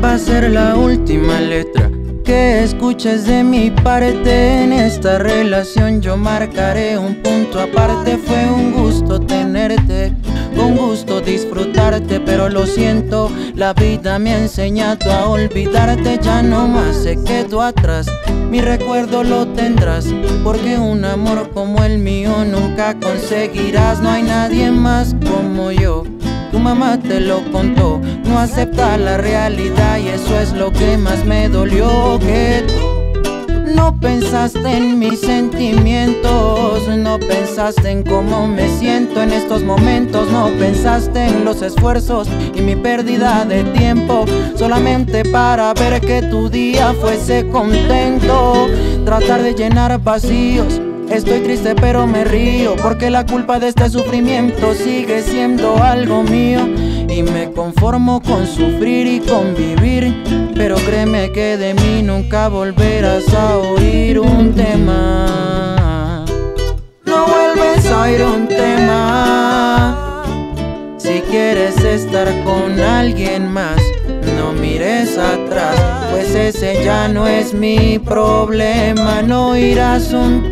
va a ser la última letra que escuches de mi parte. En esta relación yo marcaré un punto aparte. Fue un gusto tenerte, un gusto disfrutarte, pero lo siento, la vida me ha enseñado a olvidarte. Ya no más se quedó atrás, mi recuerdo lo tendrás, porque un amor como el mío nunca conseguirás. No hay nadie más como yo, tu mamá te lo contó. No acepta la realidad y eso es lo que más me dolió. Que tú no pensaste en mis sentimientos, no pensaste en cómo me siento en estos momentos. No pensaste en los esfuerzos y mi pérdida de tiempo, solamente para ver que tu día fuese contento. Tratar de llenar vacíos. Estoy triste pero me río, porque la culpa de este sufrimiento sigue siendo algo mío. Y me conformo con sufrir y convivir, pero créeme que de mí nunca volverás a oír un tema. No vuelves a oír un tema. Si quieres estar con alguien más, no mires atrás, pues ese ya no es mi problema. No oirás un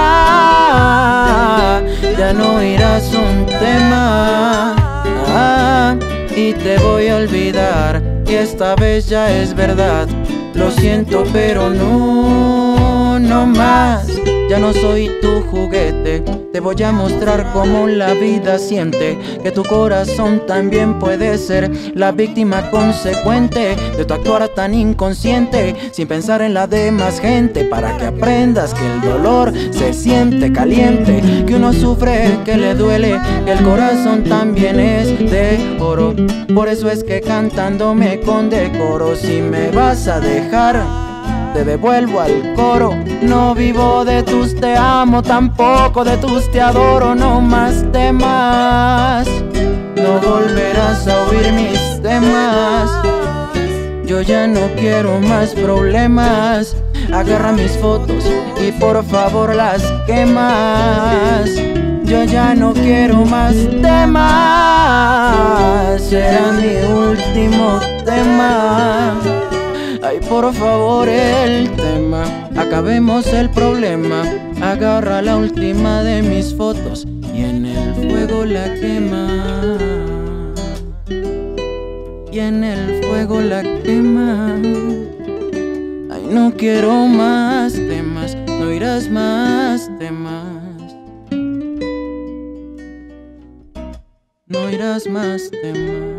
tema, ya no oirás un tema. Y te voy a olvidar, y esta vez ya es verdad. Lo siento pero no, no más. Ya no soy tu juguete, te voy a mostrar cómo la vida siente. Que tu corazón también puede ser la víctima consecuente de tu actuar tan inconsciente, sin pensar en la demás gente. Para que aprendas que el dolor se siente caliente, que uno sufre, que le duele, que el corazón también es de oro. Por eso es que cantando me condecoro. Si me vas a dejar, te devuelvo al coro. No vivo de tus te amo, tampoco de tus te adoro. No más temas, no volverás a oír mis temas. Yo ya no quiero más problemas. Agarra mis fotos y por favor las quemas. Yo ya no quiero más temas, será mi último tema. Ay, por favor, el tema, acabemos el problema. Agarra la última de mis fotos y en el fuego la quema. Y en el fuego la quema. Ay, no quiero más temas, no oirás más temas. No oirás más temas.